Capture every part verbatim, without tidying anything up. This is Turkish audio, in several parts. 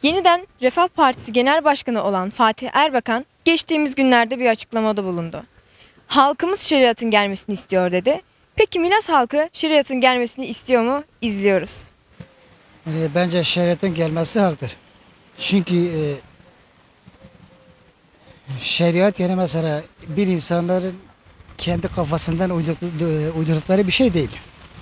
Yeniden Refah Partisi Genel Başkanı olan Fatih Erbakan geçtiğimiz günlerde bir açıklamada bulundu. Halkımız şeriatın gelmesini istiyor dedi. Peki Milas halkı şeriatın gelmesini istiyor mu? İzliyoruz. Yani bence şeriatın gelmesi haktır. Çünkü e, şeriat yani mesela bir insanların kendi kafasından uydurdukları bir şey değil.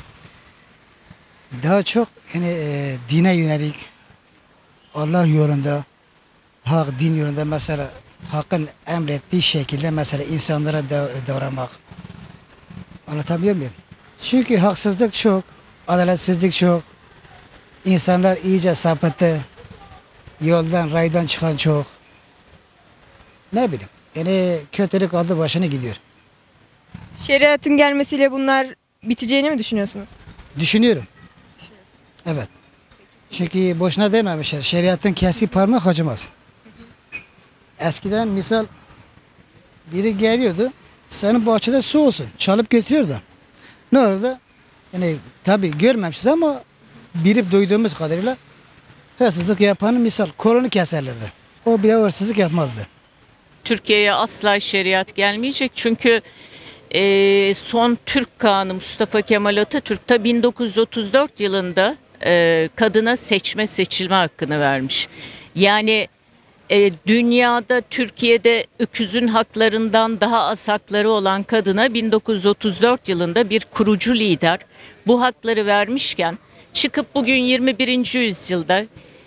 Daha çok yani e, dine yönelik, Allah yolunda, hak din yolunda mesela hakkın emrettiği şekilde mesela insanlara davranmak. Anlatabiliyor muyum? Çünkü haksızlık çok, adaletsizlik çok. İnsanlar iyice sapıttı. Yoldan, raydan çıkan çok. Ne bileyim. Yani kötülük aldı başına gidiyor. Şeriatın gelmesiyle bunlar biteceğini mi düşünüyorsunuz? Düşünüyorum. Evet. Çünkü boşuna dememişler. Şeriatın kesiği parmak acımaz. Eskiden misal biri geliyordu. Senin bahçede su olsun. Çalıp götürüyordu. Ne oldu? Yani tabii görmemişiz ama bilip duyduğumuz kadarıyla hırsızlık yapanı misal kolunu keserlerdi. O bir de hırsızlık yapmazdı. Türkiye'ye asla şeriat gelmeyecek çünkü e, son Türk Kanunu Mustafa Kemal Atatürk ta bin dokuz yüz otuz dört yılında e, kadına seçme seçilme hakkını vermiş. Yani e, dünyada Türkiye'de öküzün haklarından daha az hakları olan kadına bin dokuz yüz otuz dört yılında bir kurucu lider bu hakları vermişken çıkıp bugün yirmi birinci yüzyılda,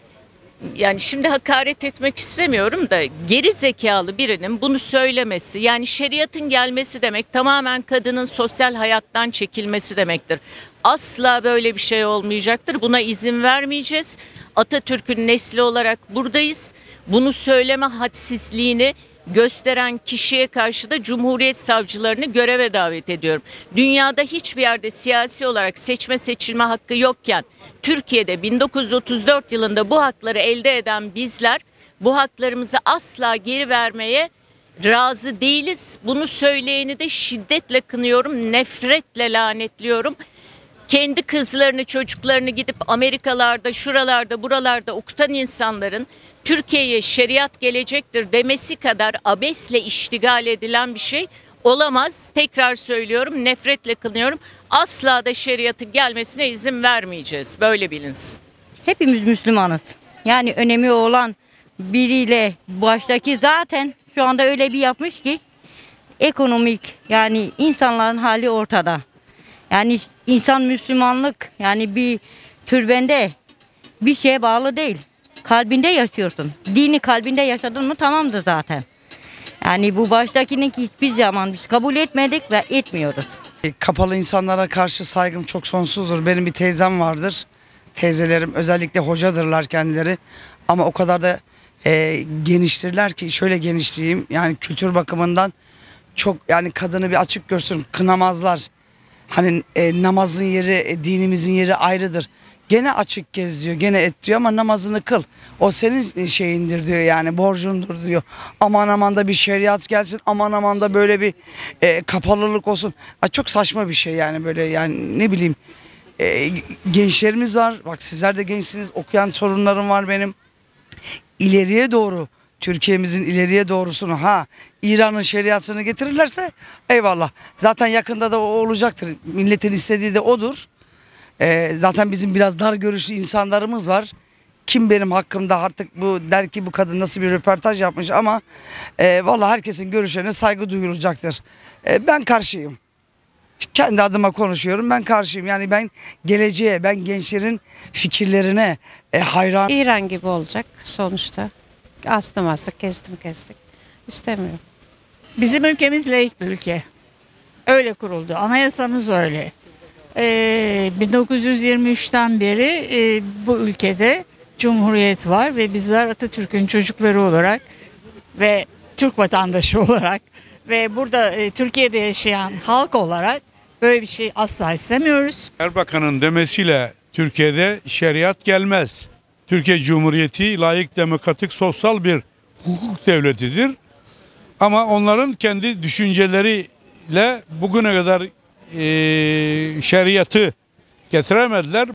yani şimdi hakaret etmek istemiyorum da, geri zekalı birinin bunu söylemesi, yani şeriatın gelmesi demek tamamen kadının sosyal hayattan çekilmesi demektir. Asla böyle bir şey olmayacaktır. Buna izin vermeyeceğiz. Atatürk'ün nesli olarak buradayız. Bunu söyleme hadsizliğini gösteren kişiye karşı da Cumhuriyet savcılarını göreve davet ediyorum. Dünyada hiçbir yerde siyasi olarak seçme seçilme hakkı yokken Türkiye'de bin dokuz yüz otuz dört yılında bu hakları elde eden bizler bu haklarımızı asla geri vermeye razı değiliz. Bunu söyleyeni de şiddetle kınıyorum, nefretle lanetliyorum. Kendi kızlarını, çocuklarını gidip Amerikalarda, şuralarda, buralarda okutan insanların Türkiye'ye şeriat gelecektir demesi kadar abesle iştigal edilen bir şey olamaz. Tekrar söylüyorum, nefretle kınıyorum. Asla da şeriatın gelmesine izin vermeyeceğiz. Böyle bilinsin. Hepimiz Müslümanız. Yani önemi olan biriyle baştaki zaten şu anda öyle bir yapmış ki ekonomik, yani insanların hali ortada. Yani insan Müslümanlık yani bir türbende bir şeye bağlı değil. Kalbinde yaşıyorsun. Dini kalbinde yaşadın mı tamamdır zaten. Yani bu baştakinin ki hiçbir zaman biz kabul etmedik ve etmiyoruz. Kapalı insanlara karşı saygım çok sonsuzdur. Benim bir teyzem vardır. Teyzelerim özellikle hocadırlar kendileri. Ama o kadar da e, geniştirler ki, şöyle geniş diyeyim. Yani kültür bakımından çok, yani kadını bir açık görsün, kınamazlar. Hani e, namazın yeri, e, dinimizin yeri ayrıdır. Gene açık gez diyor, gene et diyor ama namazını kıl. O senin şeyindir diyor, yani borcundur diyor. Aman aman da bir şeriat gelsin, aman aman da böyle bir e, kapalılık olsun. A, çok saçma bir şey yani, böyle yani ne bileyim. E, gençlerimiz var, bak sizler de gençsiniz, okuyan torunlarım var benim. İleriye doğru, Türkiye'mizin ileriye doğrusunu, ha İran'ın şeriatını getirirlerse eyvallah. Zaten yakında da o olacaktır. Milletin istediği de odur. Ee, zaten bizim biraz dar görüşlü insanlarımız var. Kim benim hakkımda artık bu der ki bu kadın nasıl bir röportaj yapmış, ama e, vallahi herkesin görüşlerine saygı duyulacaktır. E, ben karşıyım. Kendi adıma konuşuyorum, ben karşıyım. Yani ben geleceğe, ben gençlerin fikirlerine e, hayran. İran gibi olacak sonuçta. Astım astık, kestim kestik. İstemiyorum. Bizim ülkemiz laik bir ülke. Öyle kuruldu. Anayasamız öyle. Ee, bin dokuz yüz yirmi üçten beri e, bu ülkede Cumhuriyet var ve bizler Atatürk'ün çocukları olarak ve Türk vatandaşı olarak ve burada e, Türkiye'de yaşayan halk olarak böyle bir şey asla istemiyoruz. Erbakan'ın demesiyle Türkiye'de şeriat gelmez. Türkiye Cumhuriyeti layık, demokratik, sosyal bir hukuk devletidir. Ama onların kendi düşünceleriyle bugüne kadar e, şeriatı getiremediler.